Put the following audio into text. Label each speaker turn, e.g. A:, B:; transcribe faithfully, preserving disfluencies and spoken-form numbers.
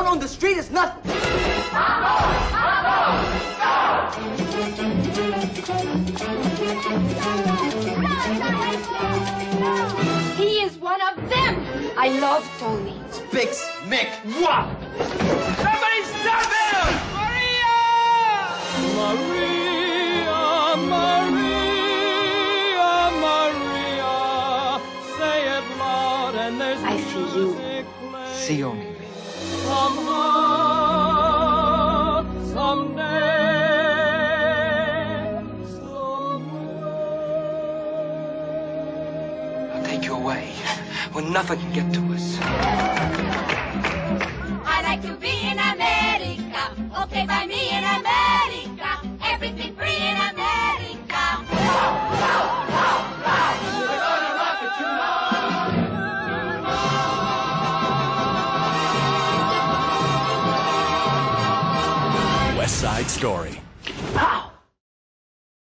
A: on the street is nothing.
B: He is one of them. I love Tony.
A: Fix Mick. What?
C: Somebody stop him! Maria! Maria, Maria, Maria. Say it loud and there's
B: I see you.
A: See only me.
C: Somehow, someday, somewhere.
A: I'll take you away when nothing can get to us.
D: I like to be in America. Okay, by me in America. Everything free in America.
E: West Side Story.